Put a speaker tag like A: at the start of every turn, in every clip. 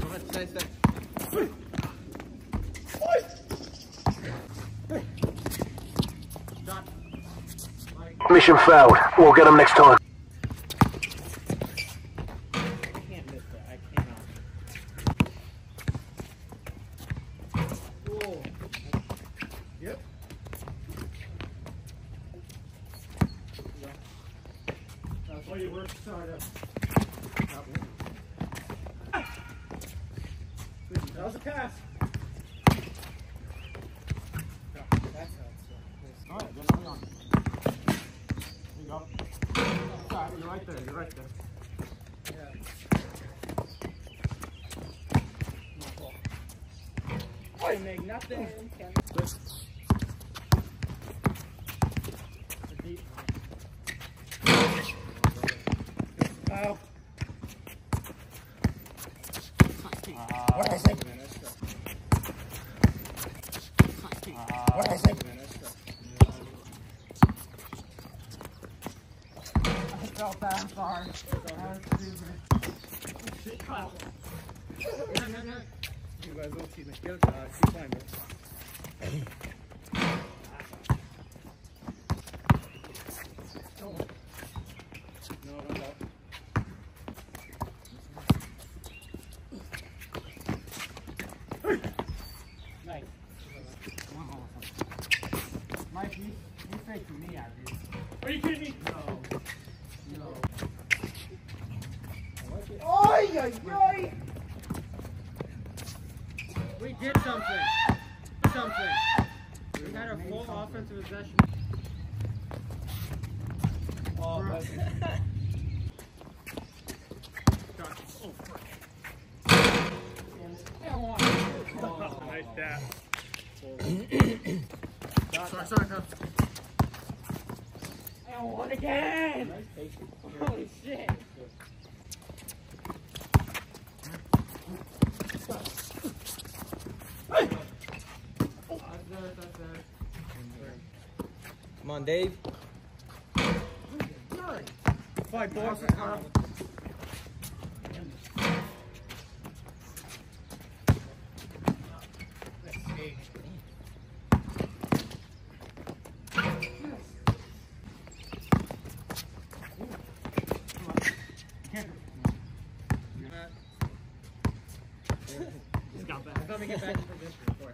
A: Mission failed. We'll get them next time.
B: That was a pass. Alright, good on. There you go. Sorry, you're right there, Yeah. I make nothing. Oh. What did I say? What did I say? I felt that. I'm sorry. You guys don't see me. Keep playing, bro. Nice. Mike, you fake for me out here. Are you kidding me? No. Oi, oi, oi! We did something. We had a full offensive possession. Oh, that's nice tap. Sorry. I won again! Holy shit!
C: Come on, Dave.
B: 5 balls. Let me get back to this report.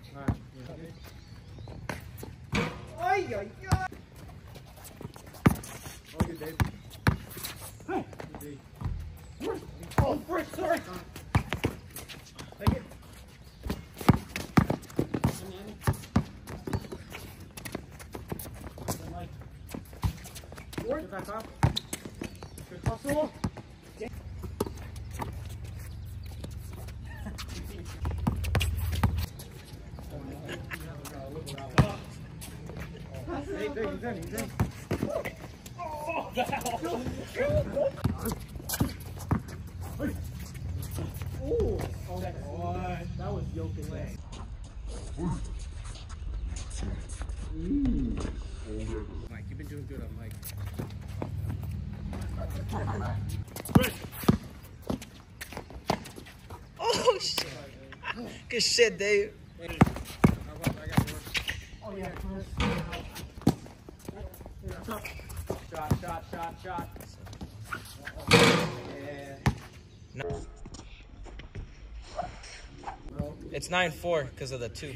B: Alright. Oi. Oh, good, Dave. Hey. Oh, frick, sorry. Take it. Get back up. Good hustle. He's in. Oh, that was yoking leg. Mike, you've been doing good on Mike.
C: Oh, shit. Good shit, Dave.
B: Oh, yeah, Chris. Shot. Yeah.
C: No. It's 9-4 because of the 2.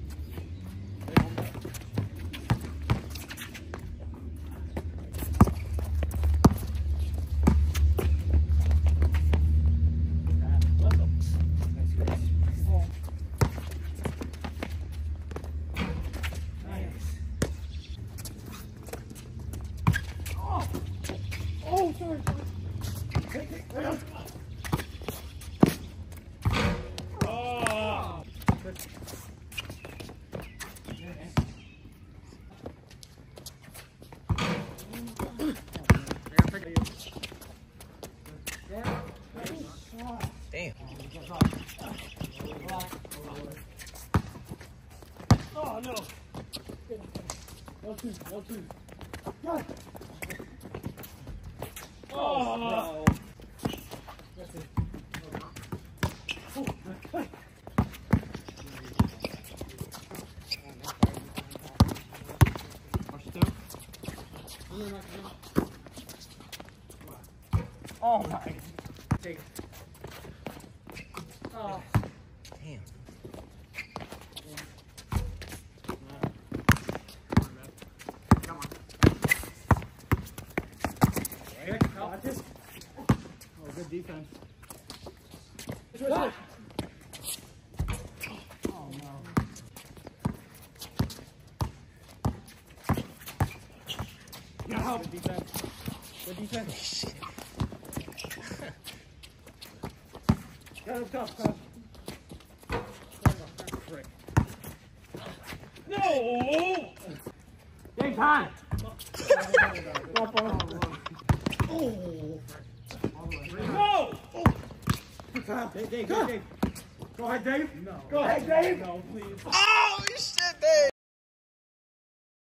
C: Damn.
B: Oh no. No two. God. Oh no. That's it. Oh.
C: Damn.
B: Come on. Got this. Oh, good defense. Oh, no. You gotta help. Good defense. Good defense. Got him tough, Coach. Frick. No! Game time! Oh! No! Dave, Dave. Go ahead, Dave. No. Go ahead, Dave. No, please.
C: Oh, shit.